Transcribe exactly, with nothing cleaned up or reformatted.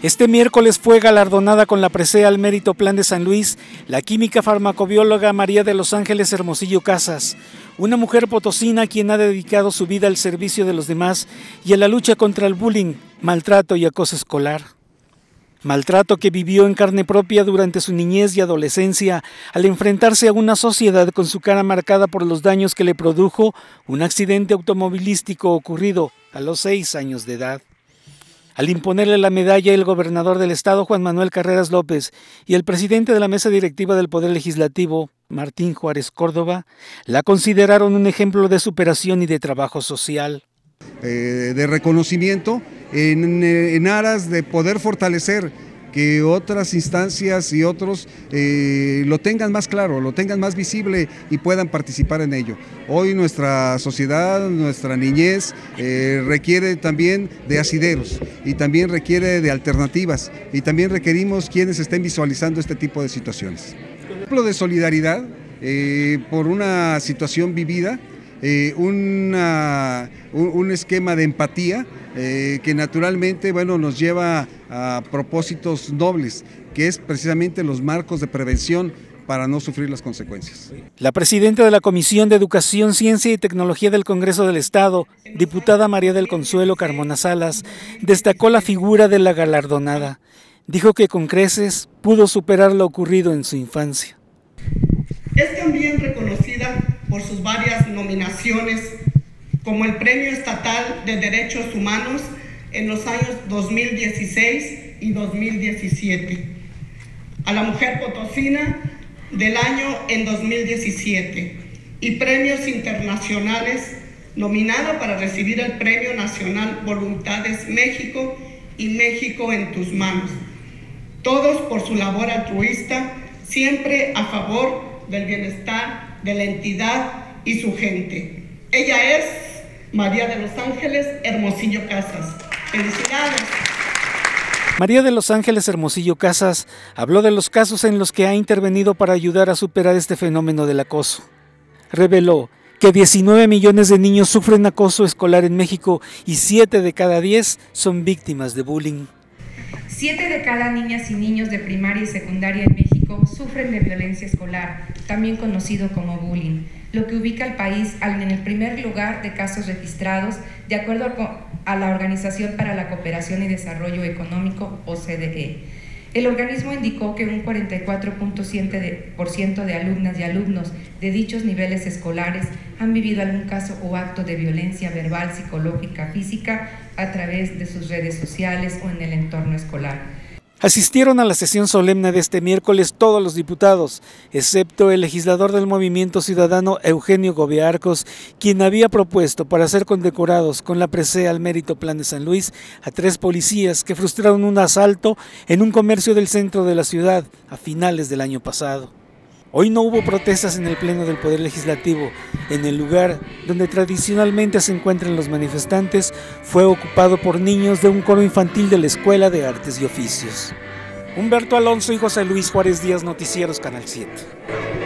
Este miércoles fue galardonada con la presea al Mérito Plan de San Luis la química farmacobióloga María de los Ángeles Hermosillo Casas, una mujer potosina quien ha dedicado su vida al servicio de los demás y a la lucha contra el bullying, maltrato y acoso escolar. Maltrato que vivió en carne propia durante su niñez y adolescencia al enfrentarse a una sociedad con su cara marcada por los daños que le produjo un accidente automovilístico ocurrido a los seis años de edad. Al imponerle la medalla, el gobernador del estado, Juan Manuel Carreras López, y el presidente de la mesa directiva del Poder Legislativo, Martín Juárez Córdoba, la consideraron un ejemplo de superación y de trabajo social. Eh, de reconocimiento en, en aras de poder fortalecer que otras instancias y otros eh, lo tengan más claro, lo tengan más visible y puedan participar en ello. Hoy nuestra sociedad, nuestra niñez eh, requiere también de asideros y también requiere de alternativas y también requerimos quienes estén visualizando este tipo de situaciones. Un ejemplo de solidaridad eh, por una situación vivida, eh, una, un, un esquema de empatía eh, que naturalmente bueno, nos lleva a propósitos nobles, que es precisamente los marcos de prevención para no sufrir las consecuencias. La presidenta de la Comisión de Educación, Ciencia y Tecnología del Congreso del Estado, diputada María del Consuelo Carmona Salas, destacó la figura de la galardonada. Dijo que con creces pudo superar lo ocurrido en su infancia. Es también reconocida por sus varias nominaciones como el Premio Estatal de Derechos Humanos en los años dos mil dieciséis y dos mil diecisiete, a la mujer potosina del año en dos mil diecisiete y premios internacionales, nominada para recibir el Premio Nacional Voluntades México y México en tus manos, todos por su labor altruista, siempre a favor del bienestar de la entidad y su gente. Ella es María de los Ángeles Hermosillo Casas. ¡Felicidades! María de los Ángeles Hermosillo Casas habló de los casos en los que ha intervenido para ayudar a superar este fenómeno del acoso. Reveló que diecinueve millones de niños sufren acoso escolar en México y siete de cada diez son víctimas de bullying. siete de cada niñas y niños de primaria y secundaria en México sufren de violencia escolar, también conocido como bullying, lo que ubica al país en el primer lugar de casos registrados, de acuerdo a la Organización para la Cooperación y Desarrollo Económico, O C D E. El organismo indicó que un cuarenta y cuatro punto siete por ciento de alumnas y alumnos de dichos niveles escolares han vivido algún caso o acto de violencia verbal, psicológica, física a través de sus redes sociales o en el entorno escolar. Asistieron a la sesión solemne de este miércoles todos los diputados, excepto el legislador del Movimiento Ciudadano Eugenio Gobiarcos, quien había propuesto para ser condecorados con la presea al Mérito Plan de San Luis a tres policías que frustraron un asalto en un comercio del centro de la ciudad a finales del año pasado. Hoy no hubo protestas en el Pleno del Poder Legislativo. En el lugar donde tradicionalmente se encuentran los manifestantes fue ocupado por niños de un coro infantil de la Escuela de Artes y Oficios. Humberto Alonso y José Luis Juárez Díaz, Noticieros Canal siete.